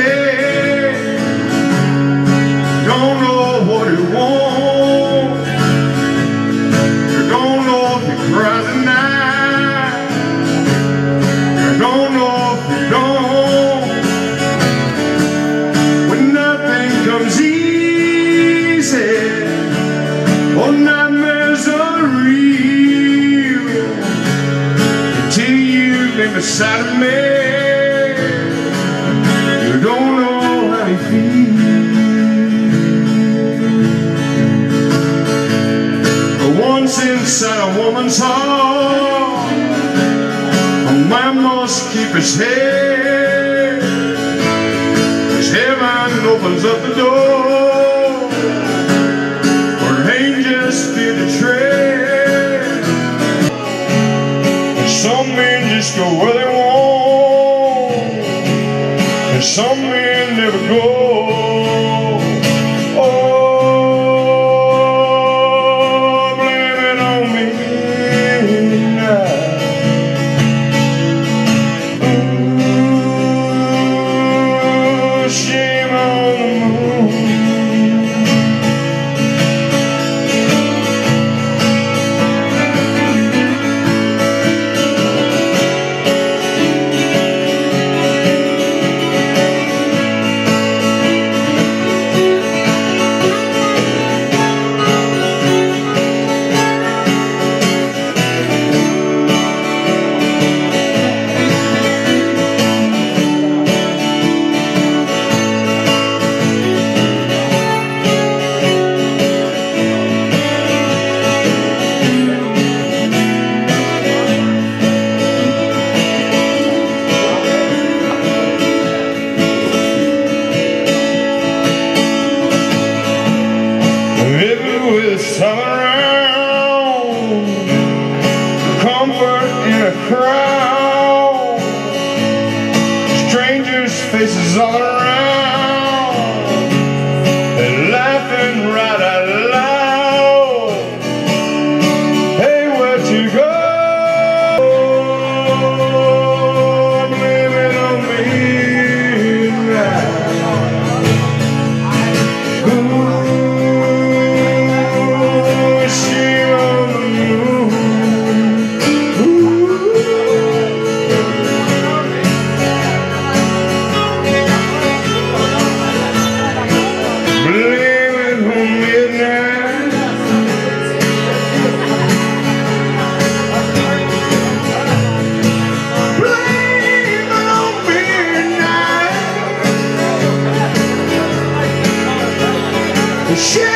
head. Don't know what he wants. You don't know if he cries at night. You don't know if he don't. When nothing comes easy, or nightmares are real, until you've been beside me, you don't know how he feels. Once inside a woman's heart, a man must keep his head, 'cause heaven opens up the door where angels fear to tread. And some men just go where they want, and some men never go. With some around, comfort in a crowd, strangers' faces all around, and laughing right out loud. Hey, where'd you go? Blame it on me now. Shit!